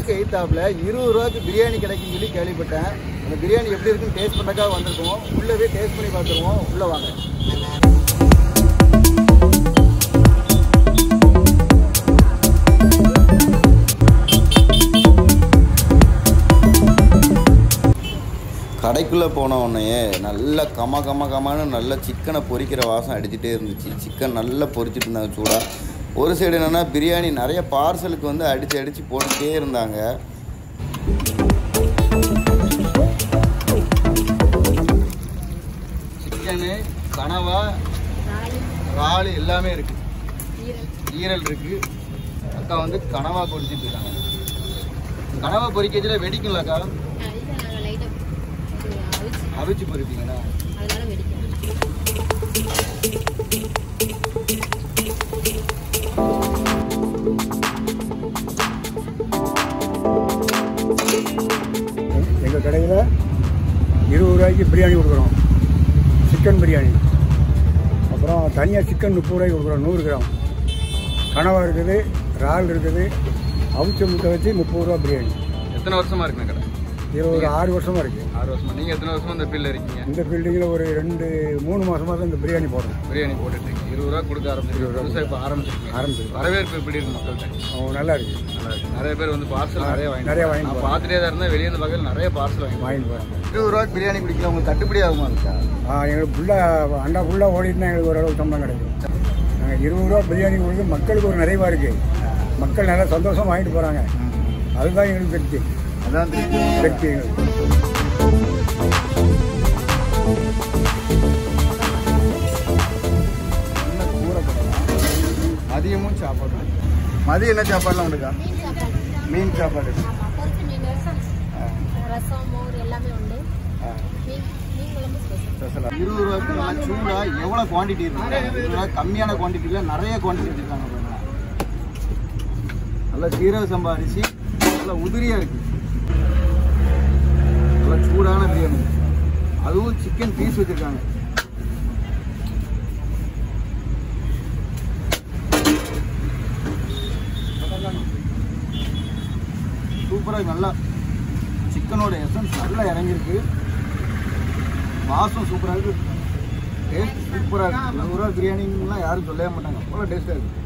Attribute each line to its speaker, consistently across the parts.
Speaker 1: ஆஃபீஸ்க்கு எய்த்தாப்பில் 20 ரூபாய்க்கு பிரியாணி கிடைக்குன்னு சொல்லி கேள்விப்பட்டேன். அந்த பிரியாணி எப்படி இருக்குன்னு டேஸ்ட் பண்ணுறதுக்காக வந்திருக்கோம். உள்ளவே டேஸ்ட் பண்ணி பார்த்துருவோம். உள்ளே வாங்க.
Speaker 2: கடைக்குள்ளே போன உடனே நல்லா கமன்னு நல்லா சிக்கனை பொரிக்கிற வாசம் அடிச்சுட்டே இருந்துச்சு. சிக்கன் நல்லா பொரிச்சிட்டு இருந்தாங்க சூடாக. ஒரு சைடு என்னென்னா பிரியாணி நிறைய பார்சலுக்கு வந்து அடித்து போட்டுகிட்டே இருந்தாங்க.
Speaker 1: சிக்கனு, கனவா, இறால் எல்லாமே இருக்குது. ஈரல் இருக்குது. அக்கா வந்து கனவா பொரிச்சிட்டு இருக்காங்க. கனவா பொரிக்கிறதுல வெடிக்கும்லக்கா? அவிச்சு பொரிப்பீங்களா?
Speaker 3: எங்கள் கடையில் 20 ரூபாய்க்கு பிரியாணி கொடுக்குறோம். சிக்கன் பிரியாணி. அப்புறம் தனியாக சிக்கன் 30 ரூபாய்க்கு கொடுக்குறோம் 100 கிராம். கனவா இருக்குது, இறால் இருக்குது. அவிச்ச முட்டை வச்சு 30 ரூபா பிரியாணி.
Speaker 1: எத்தனை வருஷமாக இருக்குங்க கடை?
Speaker 3: இது ஒரு 6 வருஷமாக இருக்குது.
Speaker 1: 6 வருஷமா. நீங்கள் எத்தனை வருஷமாக இந்த ஃபீல்டில் இருக்கீங்க?
Speaker 3: இந்த ஃபீல்டிங்கில் ஒரு 2-3 மாதமாக தான் இந்த பிரியாணி போடுறோம்.
Speaker 1: பிரியாணி போட்டுட்ருக்கீங்க. 20 ரூபா கொடுக்க ஆரம்பிச்சிருக்கோம். இப்போ ஆரம்பிச்சிருக்கு. வரவேற்பு எப்படி இருக்கு மக்கள்கிட்ட?
Speaker 3: நல்லா இருக்குது.
Speaker 1: நிறைய பேர் வந்து பார்சல் நிறைய வாங்கி
Speaker 3: நான்
Speaker 1: பார்த்துட்டே தான் இருந்தேன். வெளியே இந்த பக்கத்தில் நிறைய பார்சல் வாங்கிட்டு போகிறேன். 20 ரூபாய்க்கு பிரியாணி குடிக்கலாம். உங்களுக்கு கட்டுப்படி ஆகுமா இருக்கா?
Speaker 3: எங்களுக்கு ஃபுல்லாக அண்டா ஃபுல்லாக ஓடிட்டுனா எங்களுக்கு ஓரளவு சம்பளம் கிடைக்கும். நாங்கள் 20 ரூபா பிரியாணி கொடுத்து மக்களுக்கு ஒரு நிறைவாக இருக்குது. மக்கள் நல்லா சந்தோஷம் வாங்கிட்டு போகிறாங்க. அதுதான் எங்களுக்கு திருப்தி.
Speaker 1: அதான்
Speaker 3: திருப்தி எங்களுக்கு.
Speaker 1: மதியமும் சாப்பாடு. மதியம் என்ன சாப்பாடுலாம் உண்டுக்கா? மீன் சாப்பாடு. 20 ரூபாய்க்கு சூடா எவ்வளோ குவான்டிட்டி இருக்கு? 20 ரூபாய் கம்மியான குவான்டிட்டியில் நிறைய குவான்டிட்டி வச்சுருக்காங்க. நல்லா சீரக சம்பா அரிசி நல்லா உதிரியாக இருக்குது. நல்லா சூடான பிரியாணி. அதுவும் சிக்கன் பீஸ் வச்சுருக்காங்க. சூப்பராக நல்லா சிக்கனோட எசன்ஸ் நல்லா இறங்கியிருக்கு. வாசம் சூப்பராக இருக்குது. டேஸ்ட் சூப்பராக இருக்குது. 20 ரூபா பிரியாணிலாம் யாரும் சொல்லவே மாட்டாங்க. அவ்வளோ டேஸ்ட்டாக இருக்குது.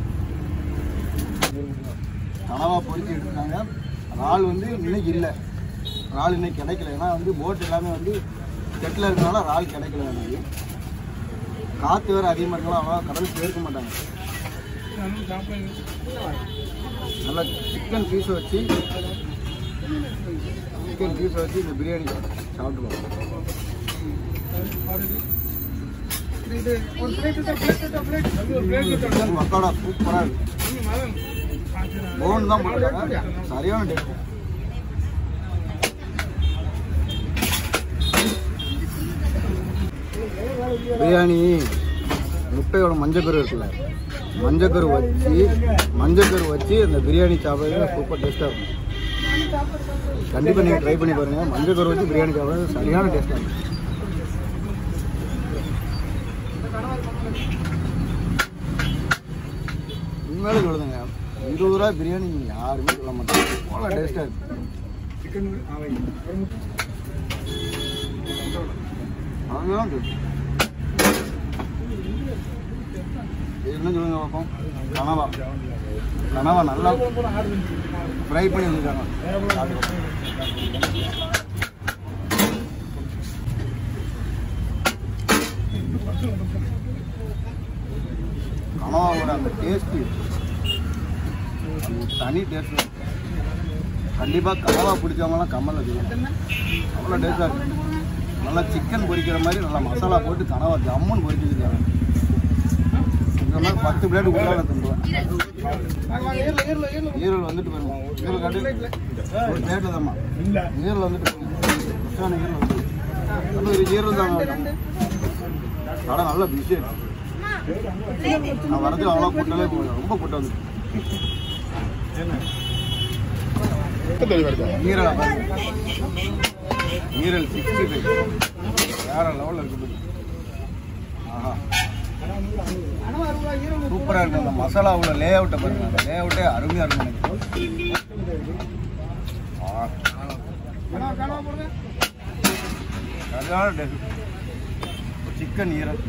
Speaker 1: கனவா பொரிச்சு எடுத்துருக்காங்க. இறால் வந்து இன்னைக்கு இல்லை. இறால் இன்னைக்கு கிடைக்கல. ஏன்னா வந்து போட் எல்லாமே வந்து செட்டில் இருக்கிறனால இறால் கிடைக்கல. எனக்கு காற்று வேறு அதிகமாக இருக்கலாம். அவ்வளோ கடலுக்கு சேர்க்க மாட்டாங்க. நல்லா சிக்கன் பீஸை வச்சு இந்த பிரியாணி சாப்பிட்டு மக்களோட சூப்பராக இருக்கு. போன் தான் போட்டுருக்காங்க. சரியான டேஸ்ட். பிரியாணி முட்டையோட மஞ்சக்கரு இருக்குல்ல, மஞ்சக்கரு வச்சு அந்த பிரியாணி சாப்பிட்றது சூப்பர் டேஸ்ட்டாக இருக்கும். கண்டிப்பாக நீங்கள் ட்ரை பண்ணி பாருங்கள். மஞ்சக்கரு வச்சு பிரியாணி சாப்பிட்றது சரியான டேஸ்ட்டாக இருக்கும். உண்மையிலே சொல்லுதுங்க, 20 ரூபா பிரியாணி யாருமே சொல்ல மாட்டாங்க. அவ்வளோ டேஸ்ட்டாக இருக்குது. அதுதான் என்ன சொல்லுங்க பார்ப்போம். கனவா நல்லா ஃப்ரை பண்ணி வந்துருக்காங்க. கனவாவோட அந்த டேஸ்ட்டு தனி டேஸ்ட். கண்டிப்பாக கனவா பிடிச்சவங்கலாம் கம்மலில் செய்யணும். அவ்வளோ டேஸ்ட்டாக இருக்குது. நல்லா சிக்கன் பொரிக்கிற மாதிரி நல்லா மசாலா போட்டு கனவா ஜம்முன்னு பொரிச்சு வச்சுருக்காங்க. இந்த மாதிரி 10 பிளேட் உள்ளால தந்துடுவேன். ஈரல் வந்துட்டு பாருங்க. ஈரல் காட்டு ஒரு பிளேட்டில் தான்மா. ஈரல் வந்துட்டு ஃப்ரெஷ்ஷான ஈரல் வந்து ஈரல் தாங்க. கடை நல்லா பிஸி. நான் வரது அவ்வளோ கூட்டாலே ரொம்ப கூட்டம் வந்து ஈரலை பாருங்க. ஈரல் 65 வேற லெவலில் இருக்குது. ஆஹா சூப்பராக இருக்குது. அந்த மசாலாவோட லே அவுட்டை பாருங்க. அந்த லே அவுட்டே அருமையாக இருக்கும்.
Speaker 2: சிக்கன் ஈரல்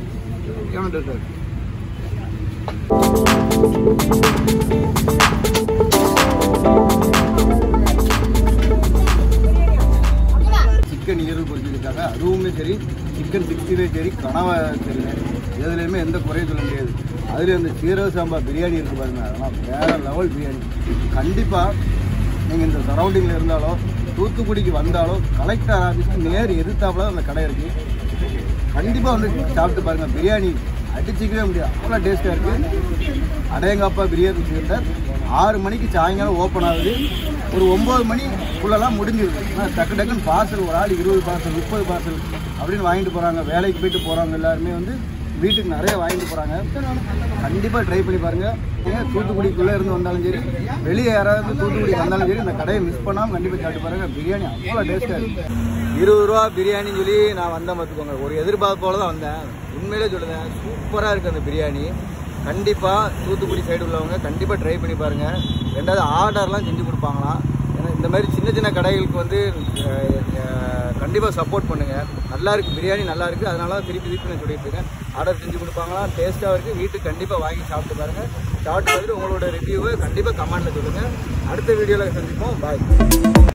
Speaker 1: சிக்கன் ஈரல் பொரிச்சிருக்காங்க. அதுவுமே சரி, சிக்கன் 65 சரி, கனவா சரிங்க, எதுலேயுமே எந்த குறையும் சொல்ல முடியாது. அதில் இந்த சீரக சாம்பா பிரியாணி இருக்குது பாருங்க, அதெல்லாம் வேறு லெவல் பிரியாணி. கண்டிப்பாக நீங்கள் இந்த சரௌண்டிங்கில் இருந்தாலோ தூத்துக்குடிக்கு வந்தாலோ கலெக்டர் ஆஃபீஸ்க்கு நேர் எதிர்த்தாப்புல அந்த கடை இருக்குது. கண்டிப்பாக வந்து சாப்பிட்டு பாருங்கள். பிரியாணி அடிச்சிக்கவே முடியாது, அவ்வளோ டேஸ்ட்டாக இருக்குது. அடையங்கப்பா பிரியாணி சென்டர் 6 மணிக்கு சாயங்காலம் ஓப்பன் ஆகுது. ஒரு 9 மணிக்குள்ளெல்லாம் முடிஞ்சிருக்கு. ஆனால் டக்கு டக்குன்னு பார்சல், ஒரு ஆள் 20 பார்சல் 30 பார்சல் அப்படின்னு வாங்கிட்டு போகிறாங்க. வேலைக்கு போயிட்டு போகிறவங்க எல்லாருமே வந்து வீட்டுக்கு நிறைய வாங்கிட்டு போகிறாங்க. கண்டிப்பாக ட்ரை பண்ணி பாருங்கள். தூத்துக்குடிக்குள்ளே இருந்து வந்தாலும் சரி, வெளியே யாராவது தூத்துக்குடி வந்தாலும் சரி, இந்த கடையை மிஸ் பண்ணாமல் கண்டிப்பாக சாப்பிட்டு பாருங்கள். பிரியாணி அவ்வளோ டேஸ்ட்டாக இருக்குது. 20 ரூபா பிரியாணின்னு சொல்லி நான் வந்தேன் பார்த்துக்கோங்க. ஒரு எதிர்பார்ப்போடு தான் வந்தேன். உண்மையிலே சொல்லுங்கள், சூப்பராக இருக்குது அந்த பிரியாணி. கண்டிப்பாக தூத்துக்குடி சைடு உள்ளவங்க கண்டிப்பாக ட்ரை பண்ணி பாருங்கள். ரெண்டாவது ஆர்டர்லாம் செஞ்சு கொடுப்பாங்களாம். ஏன்னா இந்த மாதிரி சின்ன சின்ன கடைகளுக்கு வந்து கண்டிப்பாக சப்போர்ட் பண்ணுங்கள். நல்லா இருக்குது பிரியாணி, நல்லா இருக்குது. அதனால தான் திருப்பி நான் சொல்லிட்டு இருக்கேன். ஆர்டர் செஞ்சு கொடுப்பாங்களாம், டேஸ்ட்டாக இருக்குது. வீட்டுக்கு கண்டிப்பாக வாங்கி சாப்பிட்டு பாருங்கள். சாப்பிட்டு பார்த்துட்டு உங்களோட ரிவ்யூவை கண்டிப்பாக கமெண்ட்டில் சொல்லுங்கள். அடுத்த வீடியோவில் சந்திப்போம். பாய்.